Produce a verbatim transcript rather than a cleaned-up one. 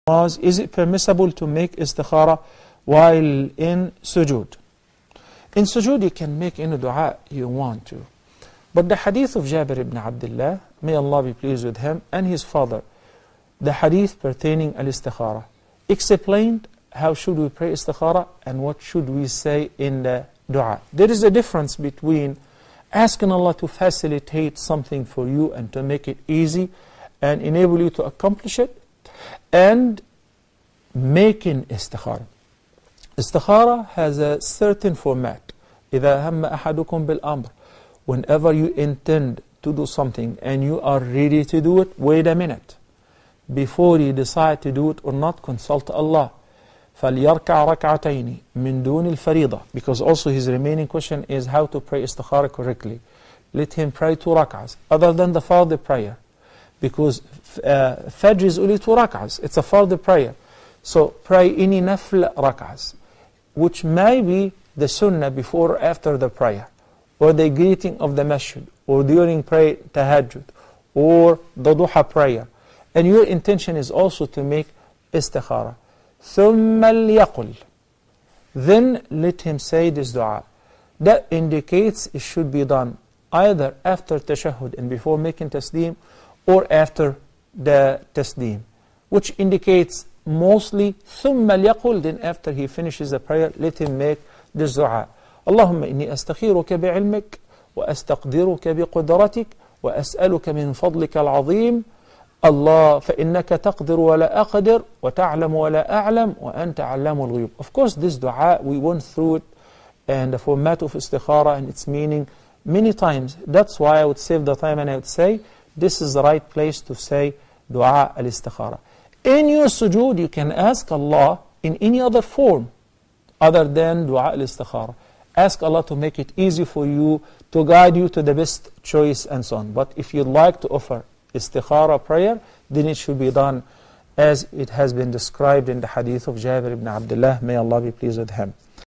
was, is it permissible to make istikhara while in sujood? In sujood you can make any dua you want to. But the hadith of Jabir ibn Abdullah, may Allah be pleased with him, and his father, the hadith pertaining al-istikhara, explained how should we pray istikhara and what should we say in the dua. There is a difference between asking Allah to facilitate something for you and to make it easy and enable you to accomplish it, and making istikhara. Istikhara has a certain format. إِذَا هَمَّ أَحَدُكُمْ بِالْأَمْرِ, whenever you intend to do something and you are ready to do it, wait a minute. Before you decide to do it or not, consult Allah. فَلْيَرْكَعْ رَكْعَتَيْنِ مِنْ دُونِ الْفَرِيضَةِ, because also his remaining question is how to pray istikhara correctly. Let him pray two rak'ahs, other than the fard prayer. Because uh, Fajr is only two rak'ahs, it's a fard prayer. So pray any nafl rak'ahs, which may be the sunnah before or after the prayer, or the greeting of the masjid, or during pray tahajjud, or the duha prayer. And your intention is also to make istikhara. ثُمَّ لْيَقُلْ, then let him say this dua. That indicates it should be done either after tashahhud and before making taslim, or after the taslim, which indicates mostly ثُمَّ لْيَقُلْ, then after he finishes the prayer, let him make this dua. اللهم إني أستخيرك بعلمك وأستقدرك بقدرتك وأسألك من فضلك العظيم الله فإنك تقدر ولا أقدر وتعلم ولا أعلم وأنت علام الغيوب. Of course, this dua, we went through it and the format of istikhara and its meaning many times. That's why I would save the time and I would say this is the right place to say dua al-istikhara. In your sujood, you can ask Allah in any other form other than dua al-istikhara. Ask Allah to make it easy for you, to guide you to the best choice and so on. But if you'd like to offer istikhara prayer, then it should be done as it has been described in the hadith of Jabir ibn Abdullah, may Allah be pleased with him.